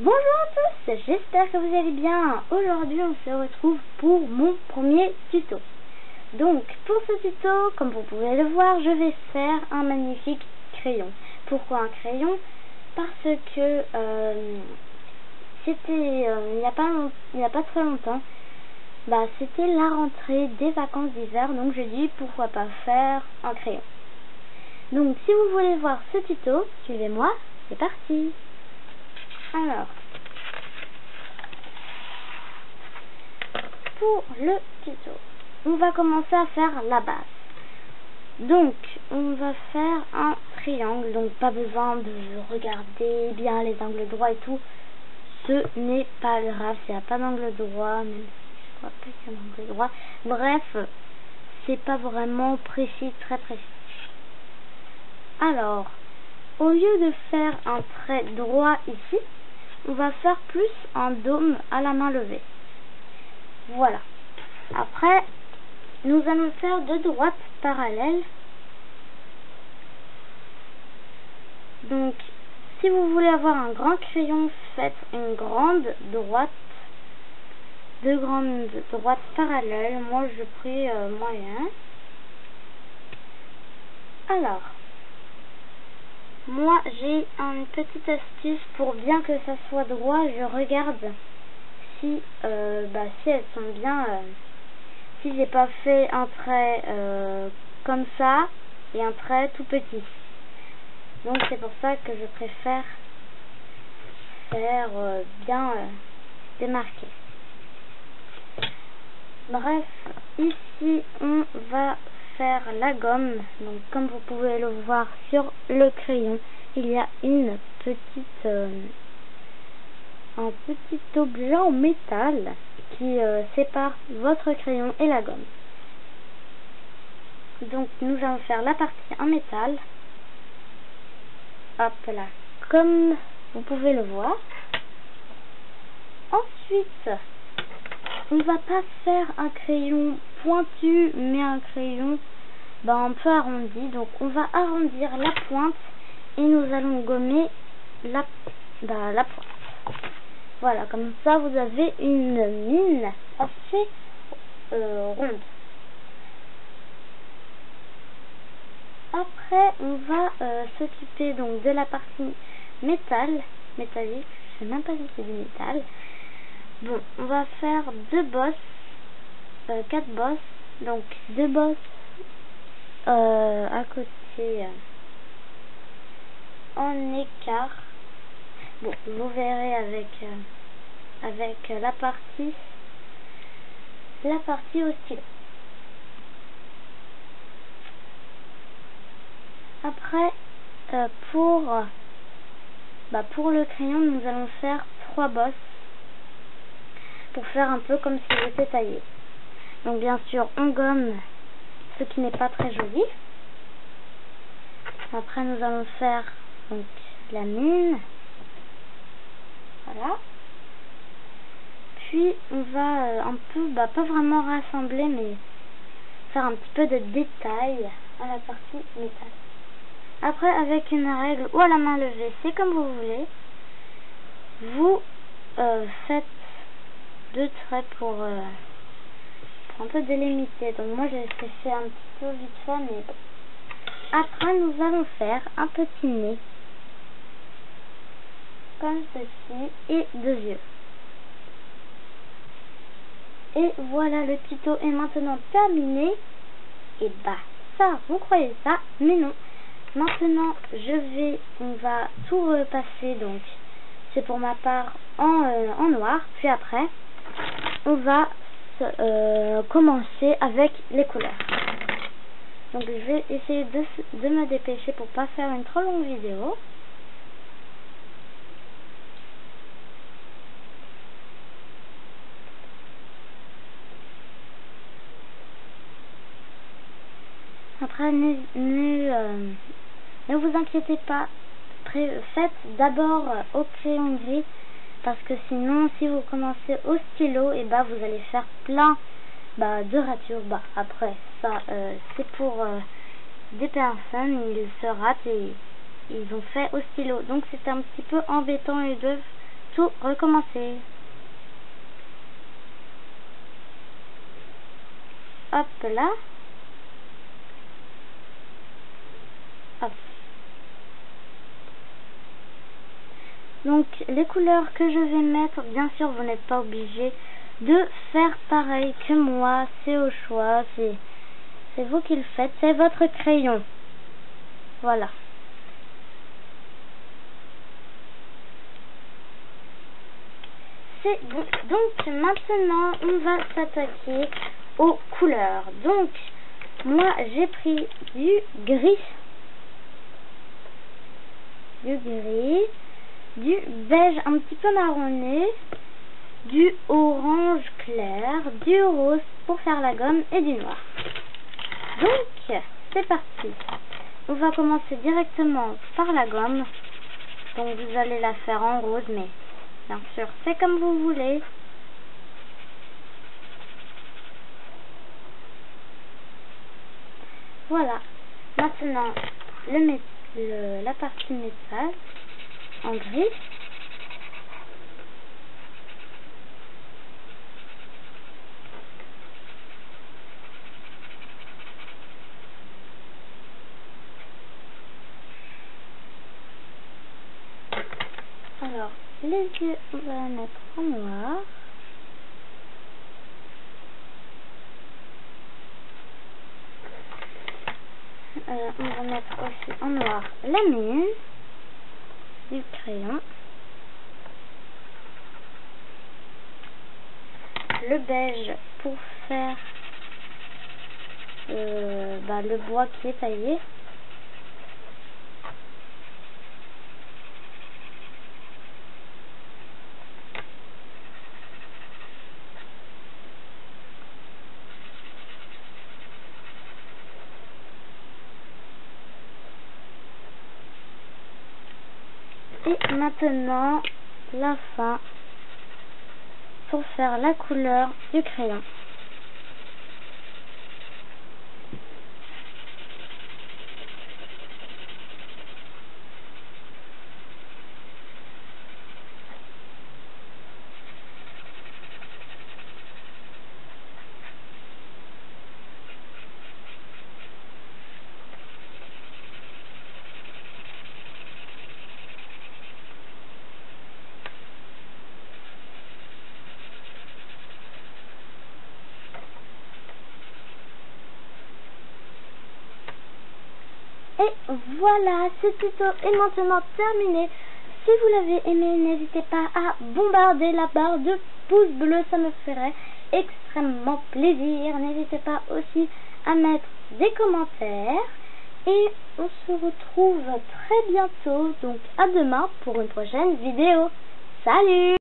Bonjour à tous, j'espère que vous allez bien. Aujourd'hui on se retrouve pour mon premier tuto. Donc pour ce tuto, comme vous pouvez le voir, je vais faire un magnifique crayon. Pourquoi un crayon? Parce que c'était il n'y a pas très longtemps, c'était la rentrée des vacances d'hiver, donc je dis pourquoi pas faire un crayon. Donc si vous voulez voir ce tuto, suivez-moi, c'est parti. Alors, pour le tuto, on va commencer à faire la base. Donc, on va faire un triangle, donc pas besoin de regarder bien les angles droits et tout. Ce n'est pas grave, s'il n'y a pas d'angle droit, même si je crois pas qu'il y a d'angle droit. Bref, c'est pas vraiment précis, très précis. Alors, au lieu de faire un trait droit ici, on va faire plus un dôme à la main levée. Voilà. Après, nous allons faire deux droites parallèles. Donc, si vous voulez avoir un grand crayon, faites une grande droite, deux grandes droites parallèles. Moi, je pris moyen. Alors, moi, j'ai une petite astuce pour bien que ça soit droit. Je regarde si elles sont bien. Si j'ai pas fait un trait comme ça et un trait tout petit. Donc c'est pour ça que je préfère faire bien démarqué. Bref, ici on va faire la gomme. Donc comme vous pouvez le voir sur le crayon, il y a une petite un petit objet en métal qui sépare votre crayon et la gomme. Donc nous allons faire la partie en métal. Hop là, comme vous pouvez le voir. Ensuite, on va pas faire un crayon pointu, mais un crayon un peu arrondi. Donc on va arrondir la pointe et nous allons gommer la pointe. Voilà, comme ça vous avez une mine assez ronde. Après, on va s'occuper donc de la partie métallique. Je sais même pas si c'est du métal. Bon, on va faire deux bosses, 4 bosses. Donc deux bosses à côté en écart. Bon, vous verrez avec la partie au stylo. Après, pour le crayon, nous allons faire 3 bosses pour faire un peu comme si j'étais taillé. Donc bien sûr, on gomme ce qui n'est pas très joli. Après, nous allons faire donc la mine. Voilà. Puis on va un peu, pas vraiment rassembler, mais faire un petit peu de détail à la partie métal. Après, avec une règle ou à la main levée, c'est comme vous voulez, vous faites deux traits pour un peu délimiter. Donc moi j'ai fait un petit peu vite fait, mais bon. Après nous allons faire un petit nez comme ceci et deux yeux. Et voilà, le tuto est maintenant terminé. Et ça, vous croyez ça, mais non. Maintenant, on va tout repasser, donc c'est pour ma part en noir. Puis après, on va commencer avec les couleurs. Donc je vais essayer de me dépêcher pour pas faire une trop longue vidéo. Après, ne vous inquiétez pas, faites d'abord au crayon gris, parce que sinon, si vous commencez au stylo, vous allez faire plein de ratures. Après, ça, c'est pour des personnes, ils se ratent et ils ont fait au stylo. Donc, c'est un petit peu embêtant, ils doivent tout recommencer. Hop là. Hop. Donc les couleurs que je vais mettre, bien sûr vous n'êtes pas obligé de faire pareil que moi, c'est au choix, c'est vous qui le faites, c'est votre crayon. Voilà. C'est bon. Donc maintenant on va s'attaquer aux couleurs. Donc moi j'ai pris du gris, du beige un petit peu marronné, du orange clair, du rose pour faire la gomme et du noir. Donc c'est parti. On va commencer directement par la gomme. Donc vous allez la faire en rose, mais bien sûr c'est comme vous voulez. Voilà. Maintenant la partie métal en gris. Alors, les yeux, on va les mettre en noir. On va mettre aussi en noir la mine du crayon. Le beige pour faire le bois qui est taillé. Et maintenant la fin pour faire la couleur du crayon. Et voilà, ce tuto est maintenant terminé. Si vous l'avez aimé, n'hésitez pas à bombarder la barre de pouces bleus, ça me ferait extrêmement plaisir. N'hésitez pas aussi à mettre des commentaires. Et on se retrouve très bientôt, donc à demain pour une prochaine vidéo. Salut!